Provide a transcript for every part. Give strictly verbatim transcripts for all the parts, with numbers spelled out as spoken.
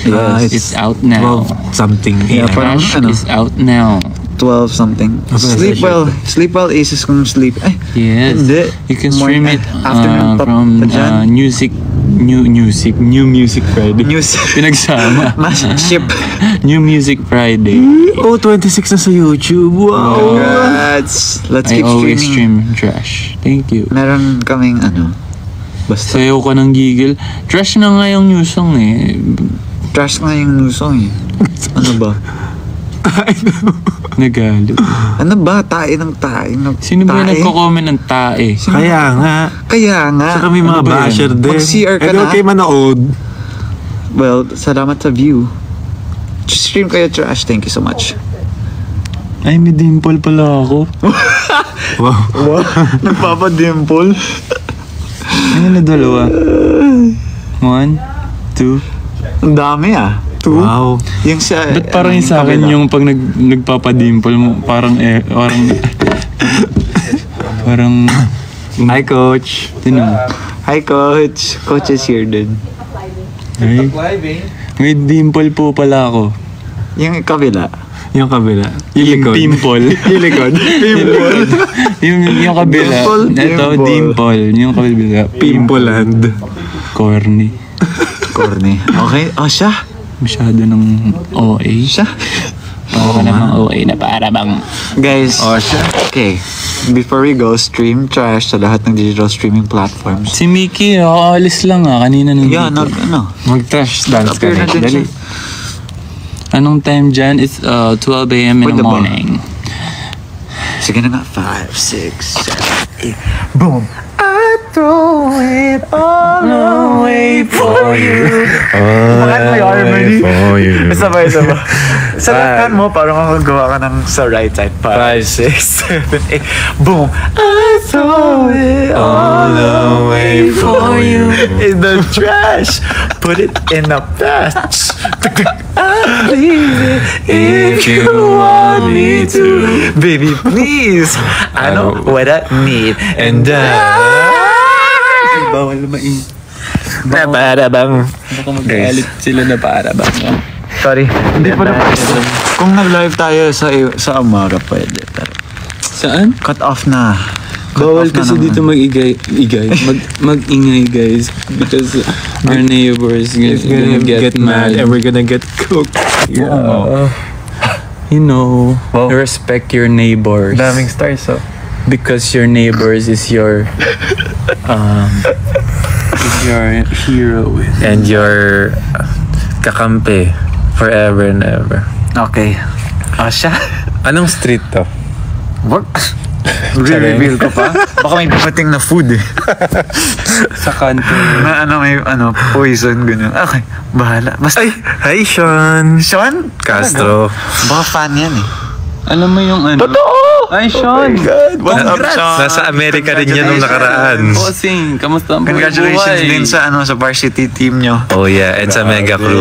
Yeah, it's, it's out now. twelve something. Yeah, parang Trash ano, is out now. twelve something. Sleep well. Sleep well is kung sleep. Eh, Yes. hindi. You can stream Morning, it afternoon uh, pa- from pa dyan. uh, music, new music, new music Friday. News. Pinagsama. Mas ship. New Music Friday. Oh, twenty-six na sa YouTube. Wow. Congrats. Let's I keep always streaming. stream trash. Thank you. Meron kaming ano. Basta. Sayo ka ng gigil. Trash na nga yung new song eh. Trash nga yung new song eh. Ano ba? Nagalo. Ano ba? Tae ng tae. Ng Sino ba yung tae? nagko-comment ng tae? Kaya nga. Kaya nga. Saka may mga Ano ba yan? basher din. Mag-C R ka Eh, di na. kayo manood. Well, salamat sa view. Stream kayo trash. Thank you so much. Ay, may dimple pala ako. Wow. Wow. Nagpapadimple. Ano na dalawa? One, two. Ang dami ah. Two. Wow. Yung sa... Ba't parang yung sa akin yung pag nag, nagpapadimple mo, parang eh, parang... parang... Hi, Coach. Tinan mo. Hi, Coach. Coach is here din. Ay, may dimple po pala ako. Yung kabila. Yung kabila. Yung Yung likod. dimple. Yung likod. Dimple. yung, yung kabila. Dimple, Ito, dimple. dimple. Yung kabila. Pimpoland. Corny. Corny. Okay. Oh, siya. Masyado ng O A. Siya. Para namang O A na para bang... Guys. Oh, siya. Okay. Before we go, stream trash sa lahat ng digital streaming platforms. Si Mickey, oh, alis lang ah. Kanina nandito. Yeah, nag, ano. Mag-trash dance ka Appear na na. din Dali. siya. Anong time dyan? It's uh, twelve a m in Pwede the ba? morning. Sige na nga. Five, six, seven, eight. Boom. I throw it all away for you. Bakit may harmony? For you. Sabay, sabay. Sa lakan mo, parang makagawa ka ng sa right side. Five, six, seven, eight. Boom. I throw it all away for you. In the trash. Put it in the past. I'll leave it if you want me to. Baby, please. I know what I need. And I... Bawal lumain. Na para bang... Baka mag-alit sila na para bang. Sorry. Hindi pa na. Kung nag-live tayo sa sa Amara, pwede. Pero Saan? cut off na. Cut Bawal off na kasi naman. dito mag-igay, igay, mag, mag-ingay guys. Because our neighbors It's gonna, gonna get, mad and we're gonna get cooked. Yeah. You know, Wow. respect your neighbors. Daming stars, oh. Because your neighbors is your um is your hero. And your kakampi forever and ever. Okay. Ah, siya? Anong street to? What? Re-reveal ko pa? Baka may dumating na food eh. Sa kanto. Na ano, may ano, poison, ganyan. Okay, bahala. Basta, Ay! Hi, Sean! Sean? Castro. Baka fan yan eh. Alam mo yung ano? Totoo! Ay, Sean! What's up, Congrats! Sean? Nasa Amerika rin yan nung nakaraan. Bossing, kamusta ang Congratulations buhay? din sa ano sa varsity team nyo. Oh yeah, and sa mega crew.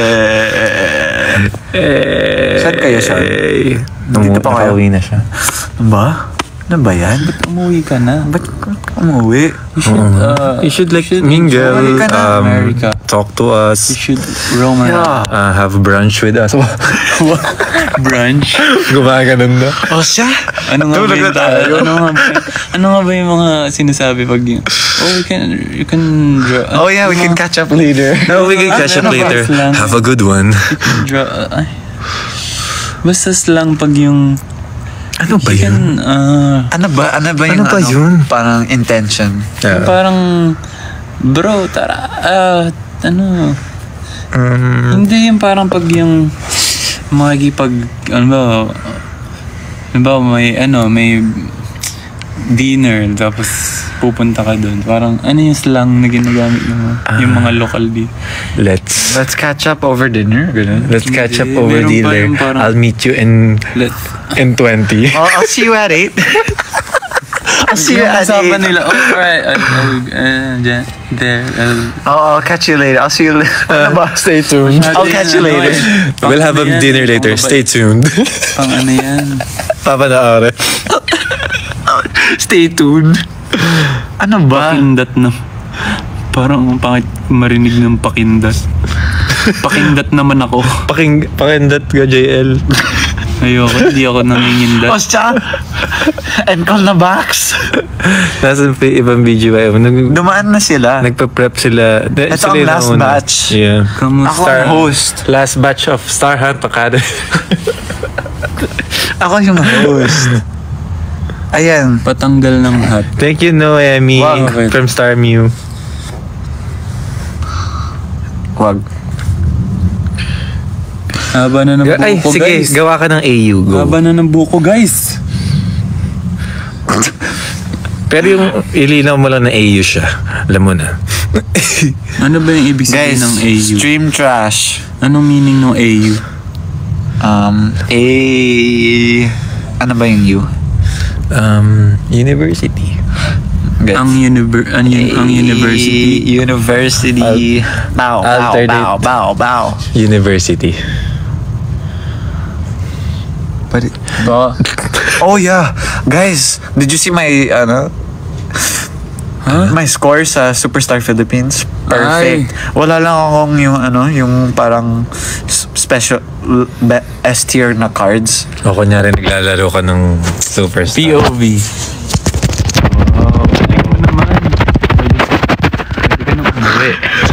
Eh, Saan kayo, Sean? Dito pa kayo? Nakauwi na siya. Ano ba? Ano ba yan? Umuwi ka na. Ba't ka umuwi? You should, uh, You should like should mingle, enjoy ka na, um, America. talk to You us, should roam around. uh, have brunch with us. Brunch. Gumaganon na. Oh, siya? Ano nga ba Tulog yung, na tayo. ano nga ba, ano nga ba yung mga sinasabi pag yun? Oh, you can, you can draw. Oh yeah, we can catch up later. No, we can catch up Ano ba later. slang? Have a good one. Draw, ay. Basta slang pag yung, Ano ba you yun? can, uh, Ano ba? Ano ba yung Ano ba yun? parang intention? Yeah. parang, bro, tara, ah, ano, Um, hindi yung parang pag yung, makikipag, ano ba, ano ba, may, ano, may dinner, tapos pupunta ka doon. Parang, ano yung slang na ginagamit ng mga, yung mga local di. let's Let's catch up over dinner. Ganun. let's catch up Hindi, over meron pa dinner. yung parang- I'll meet you in Let, in twenty. Oh, I'll see you at eight. I'll see you yung at usapan eight. nila, oh, alright, I'll, I'll, uh, dyan, there, I'll, Oh, I'll catch you later. I'll see you later. Ano ba? Stay tuned. I'll catch you later. We'll have a dinner later. Stay tuned. Pang ano yan. Papanoorin. Stay tuned. Ano ba? Pakindat na. Parang ang pangit marinig ng pakindat. Pakindat naman ako. Paking, pakindat ka, J L. Ayoko, hindi ako nangingindat. Ostya! And call na box. Nasa p- ibang B G Y. Nag, Dumaan na sila. nagpa-prep sila. De, Ito sila ang yung last nauna. batch. Yeah. Kamusta? Ako ang host. Last batch of Star Hunt Academy. Ako yung host. Ayan. Patanggal ng hat. Thank you, Noemi, Wow. from Star Mew. Wag. Haba na ng buko, Ay, sige, guys. gawa ka ng A U. Go. Haba na ng buko, guys. Pero yung ilinaw mo lang na A U siya. Alam mo na. Ano ba yung ibig sabihin Guys, ng A U? stream trash. Anong meaning ng A U? Um, A... Ano ba yung U? Um, university. Guys. Ang, univer- ang, un- ang university. University. Bow, bow, alternate. bow, bow, bow. University. But it, Ba? oh yeah, guys, did you see my ano? Huh? My score sa Superstar Philippines? Perfect. Wala lang akong yung ano, yung parang s- special l- be- S tier na cards. O kunyari naglalaro ka ng Superstar. P O V. Wow, galing mo naman. Pwede ka nang umuwi.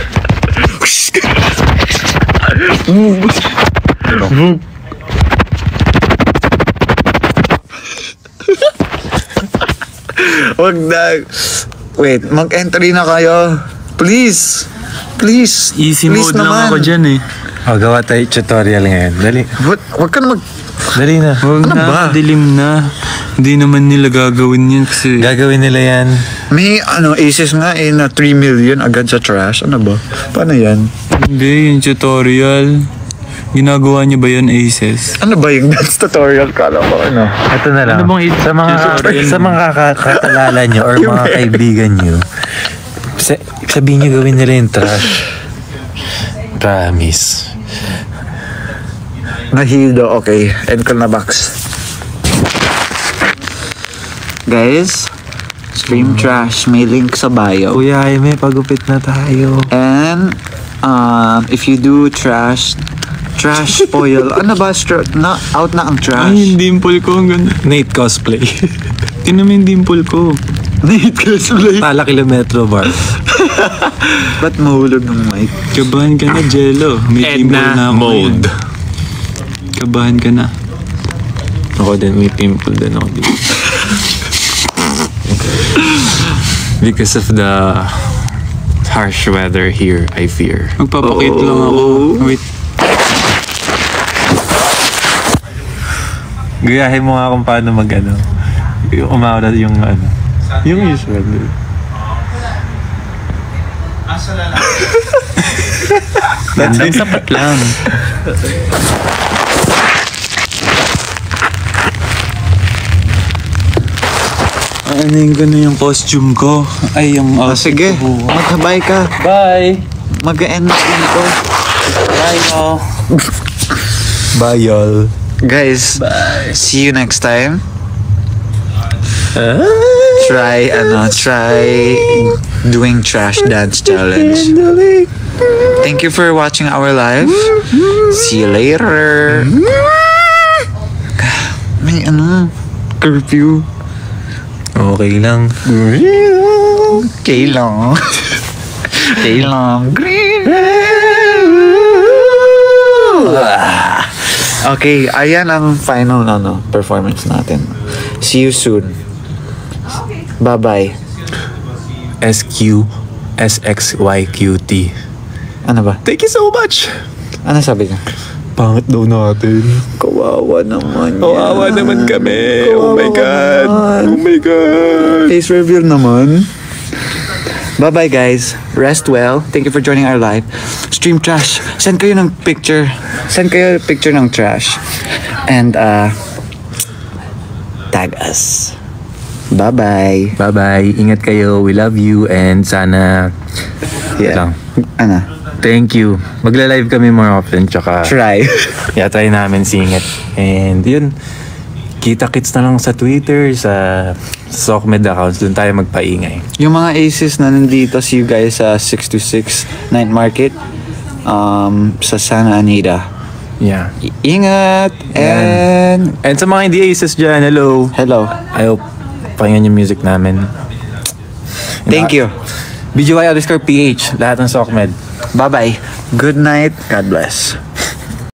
Wag na. Wait, mag-entry na kayo. Please. Please. Easy Please mode lang ako dyan eh. O, gawa tayo tutorial ngayon. Dali. Wag, wag ka na mag... Dali na. Huwag Ano na, ba? dilim na. Hindi naman nila gagawin yan kasi... Gagawin nila yan. May ano, aces nga eh na three million agad sa trash. Ano ba? Paano yan? Hindi, yung tutorial. Ginagawa niyo ba yan, Aces? Ano ba yung dance tutorial? Kala ko ano. Ito na lang. Ano bang i- sa mga tutorial sa mo? mga kaka- kakalala nyo or mga kaibigan nyo, sa, sabihin nyo gawin nila yung trash. Promise. Nahildo, okay. End ko na box. Guys, stream trash. May link sa bio. Kuya Jaime, pagupit na tayo. And, um, if you do trash, trash spoil. Ano ba? Stra- na, out na ang Ay, trash. yung dimple ko, ang ganda. Nate cosplay. Tingnan mo yung dimple ko. Need ka sulay. Tala kilometro bar. Ba't mahulog ng mic? Kabahan ka na, Jello. May dimple na ako ngayon. Kabahan ka na. Ako din, may pimple din ako dito. Because of the harsh weather here, I fear. Magpapakit lang ako. Wait. Gayahin mo nga kung paano mag ano. Yung umawala yung ano. Yung usual. Gandang sapat lang. Aanin ko na yung costume ko. Ay, yung Oh, outfit sige. ko. Magkabay ka. Bye! Mag-end na din ko. Bye, y'all. Bye, y'all. Guys, see you next time. Try, ano, try doing trash dance challenge. Thank you for watching our live. See you later. May ano, curfew. Okay lang. Okay lang. Okay lang. Okay, ayan ang final ano, performance natin. See you soon. Bye-bye. S Q S X Y Q T. Ano ba? Thank you so much. Ano sabi niya? Pangit daw natin. Kawawa naman Kawawa naman kami. Oh my Kawawa God. naman. Oh my God. Face reveal naman. Bye-bye guys. Rest well. Thank you for joining our live. Stream trash. Send kayo ng picture. Send kayo picture ng trash. And uh tag us. Bye-bye. Bye-bye. Ingat kayo. We love you. And sana... Yeah. lang. Ano? Thank you. Magla-live kami more often. Tsaka... Try. Yeah, try namin singit. And yun. Kita-kits na lang sa Twitter, sa Sokmed accounts. Doon tayo magpaingay. Yung mga aces na nandito, see you guys sa six to six Night Market. um, sa Santa Anita. Yeah. I- ingat! And... And sa mga hindi Aces dyan, hello. Hello. I hope pakinggan yung music namin. Thank you. B G Y underscore P H, lahat ng Sokmed. Bye-bye. Good night. God bless.